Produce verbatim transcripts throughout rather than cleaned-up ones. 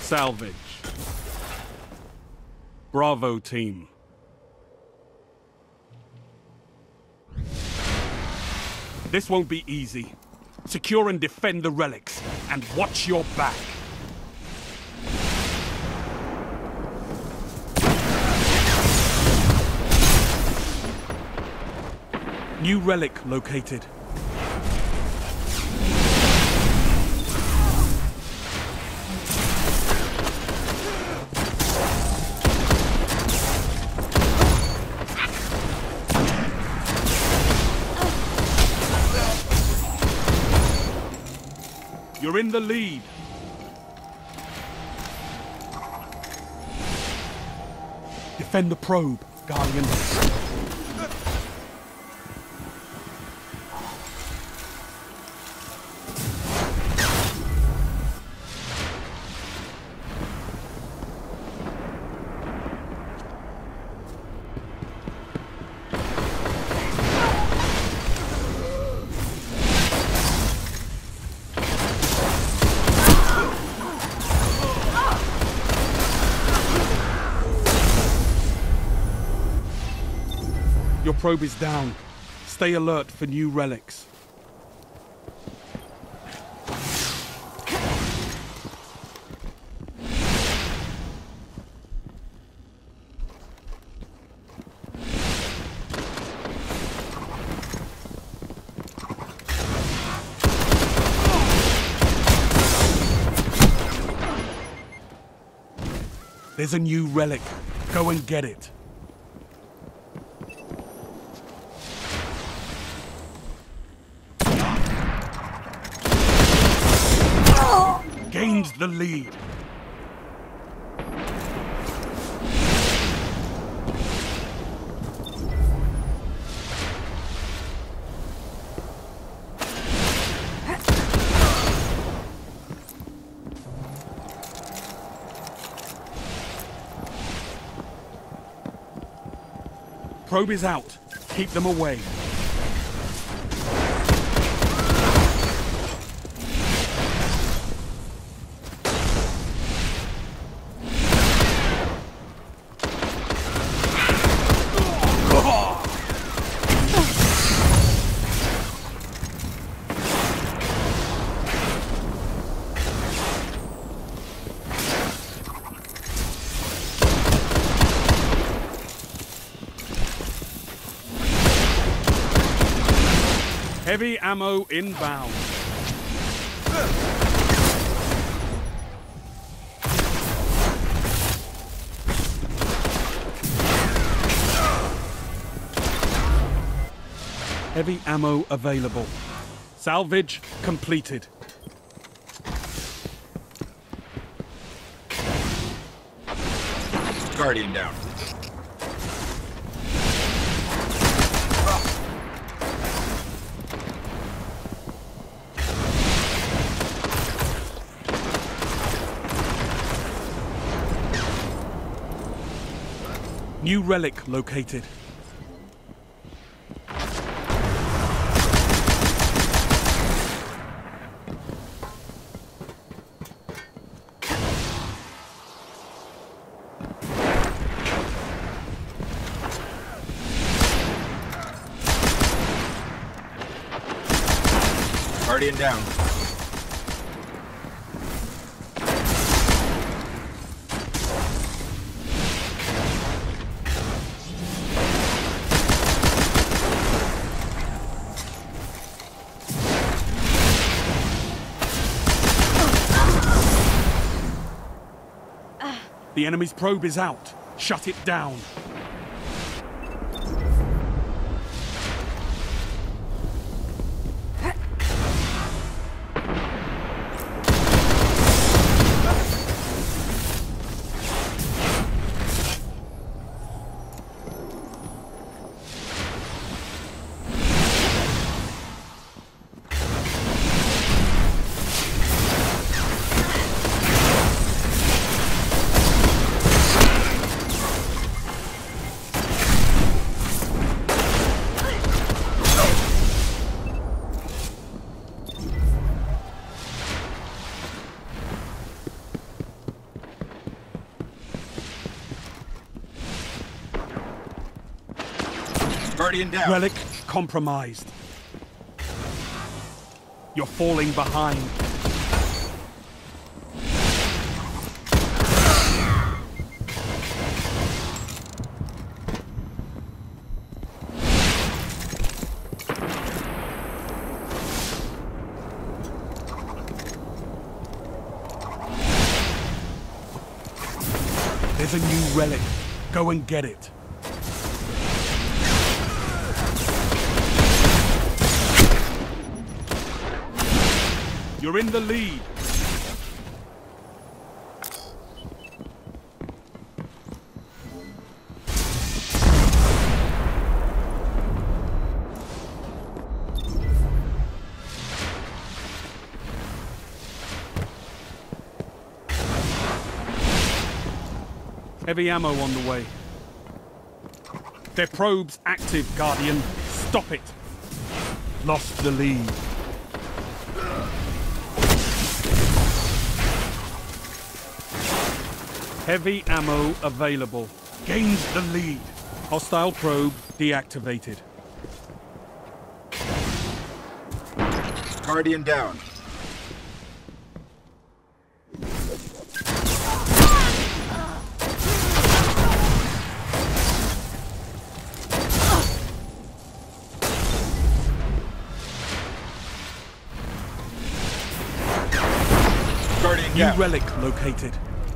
Salvage. Bravo team. This won't be easy. Secure and defend the relics, and watch your back. New relic located. You're in the lead. Defend the probe, Guardian. Your probe is down. Stay alert for new relics. There's a new relic. Go and get it. Gained the lead. Probe is out. Keep them away. Heavy ammo inbound. Heavy ammo available. Salvage completed. Guardian down. New relic located. Guardian down. The enemy's probe is out. Shut it down. Guardian down. Relic compromised. You're falling behind. There's a new relic. Go and get it. You're in the lead. Heavy ammo on the way. Their probe's active, Guardian. Stop it. Lost the lead. Heavy ammo available. Gained the lead. Hostile probe deactivated. Guardian down. Guardian New down. relic located.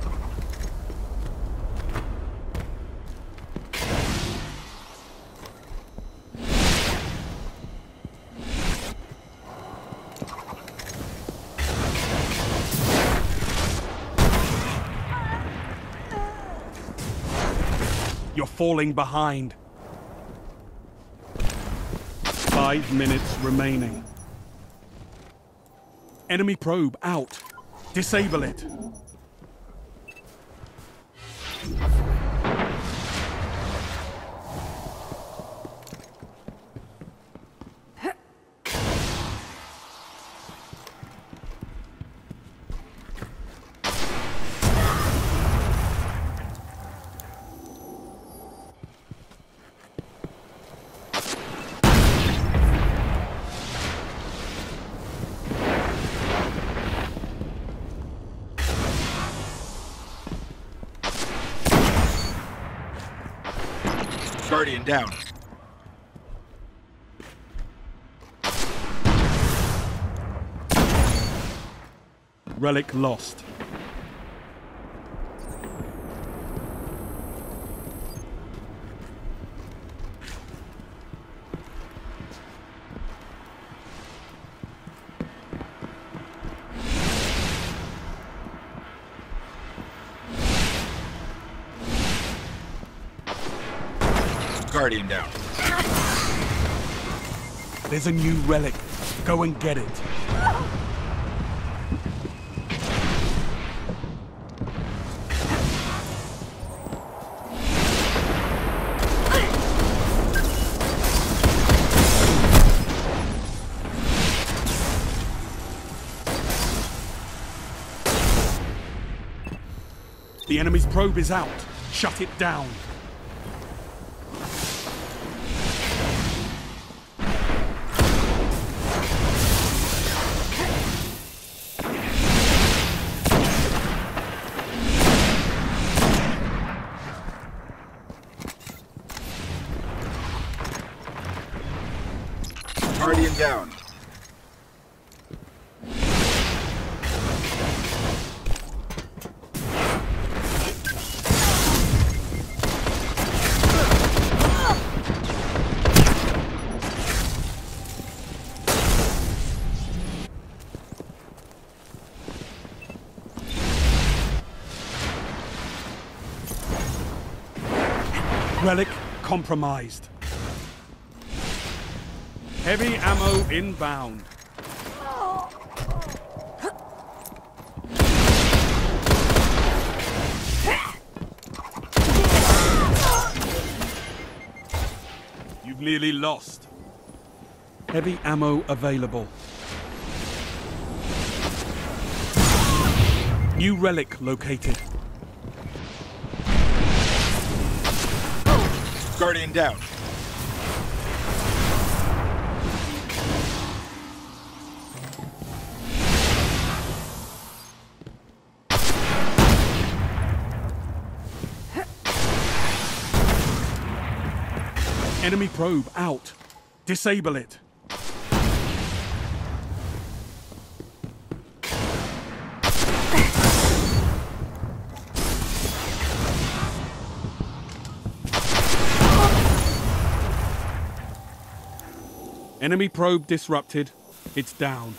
You're falling behind. Five minutes remaining. Enemy probe out. Disable it. Guardian down. Relic lost. Guardian down. There's a new relic. Go and get it. The enemy's probe is out. Shut it down. Guardian down. Relic compromised. Heavy ammo inbound. You've nearly lost. Heavy ammo available. New relic located. Guardian down. Enemy probe out. Disable it. Enemy probe disrupted. It's down.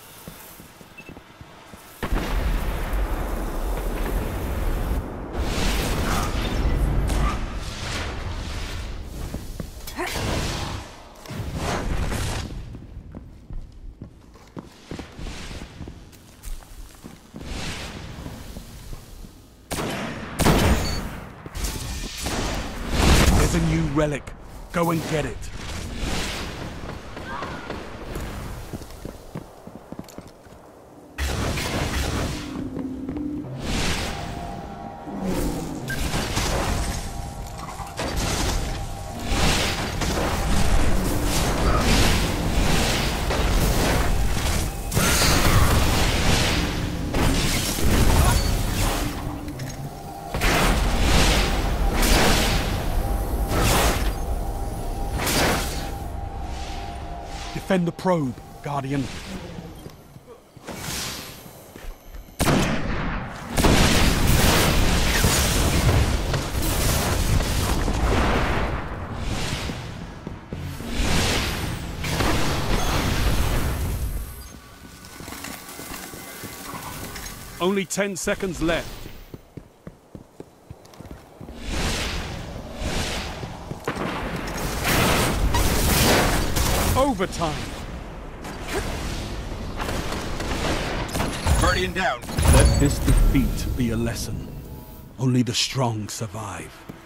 There's a new relic. Go and get it. Defend the probe, Guardian. Only ten seconds left. Overtime. Guardian down. Let this defeat be a lesson. Only the strong survive.